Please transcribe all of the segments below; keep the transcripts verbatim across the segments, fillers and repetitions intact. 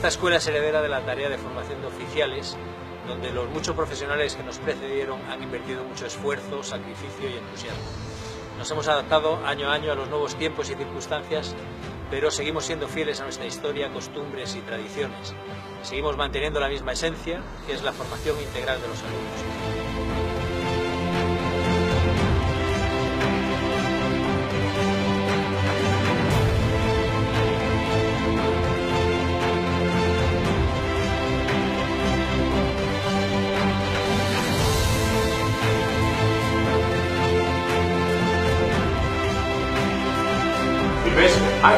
Esta escuela es heredera de la tarea de formación de oficiales, donde los muchos profesionales que nos precedieron han invertido mucho esfuerzo, sacrificio y entusiasmo. Nos hemos adaptado año a año a los nuevos tiempos y circunstancias, pero seguimos siendo fieles a nuestra historia, costumbres y tradiciones. Seguimos manteniendo la misma esencia, que es la formación integral de los alumnos. ¿Ves? ¡Ay!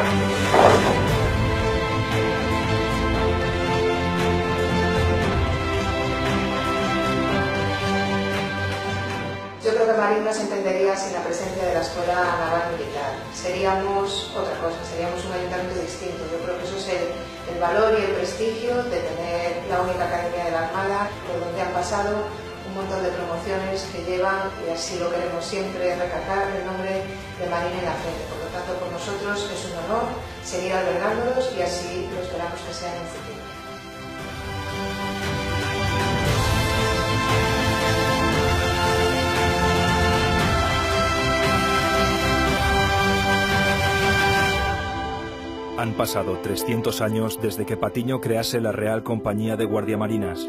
Yo creo que Marín no se entendería sin la presencia de la Escuela Naval Militar. Seríamos otra cosa, seríamos un ayuntamiento distinto. Yo creo que eso es el, el valor y el prestigio de tener la única academia de la Armada, por donde han pasado un montón de promociones que llevan, y así lo queremos siempre, recargar el nombre de Marín en la frente. Por lo tanto, por nosotros es un honor seguir albergándolos y así lo esperamos que sea en el futuro. Han pasado trescientos años desde que Patiño crease la Real Compañía de Guardiamarinas.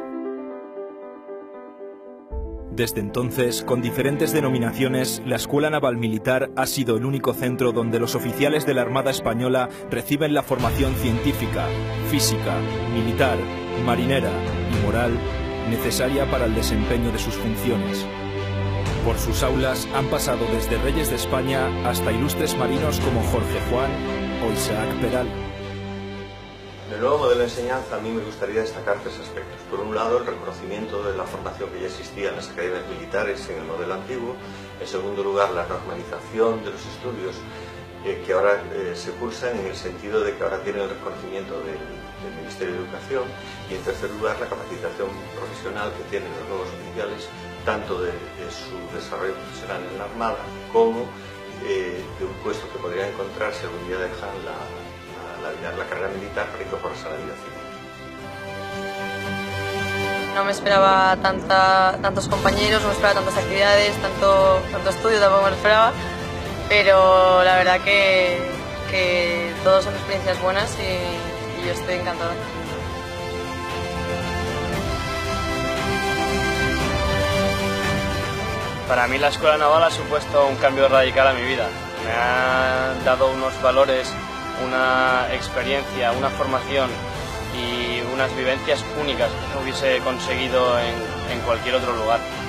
Desde entonces, con diferentes denominaciones, la Escuela Naval Militar ha sido el único centro donde los oficiales de la Armada Española reciben la formación científica, física, militar, marinera y moral necesaria para el desempeño de sus funciones. Por sus aulas han pasado desde reyes de España hasta ilustres marinos como Jorge Juan o Isaac Peral. En el nuevo modelo de enseñanza a mí me gustaría destacar tres aspectos. Por un lado, el reconocimiento de la formación que ya existía en las academias militares en el modelo antiguo. En segundo lugar, la normalización de los estudios eh, que ahora eh, se cursan en el sentido de que ahora tienen el reconocimiento del, del Ministerio de Educación. Y en tercer lugar, la capacitación profesional que tienen los nuevos oficiales, tanto de, de su desarrollo profesional en la Armada como eh, de un puesto que podrían encontrarse algún día dejan la La, vida, la carrera militar para incorporarse a la vida civil. No me esperaba tanta, tantos compañeros, no me esperaba tantas actividades, tanto, tanto estudio, tampoco me lo esperaba, pero la verdad que, que todos son experiencias buenas y, y yo estoy encantada. Para mí la Escuela Naval ha supuesto un cambio radical a mi vida. Me ha dado unos valores, una experiencia, una formación y unas vivencias únicas que no hubiese conseguido en, en cualquier otro lugar.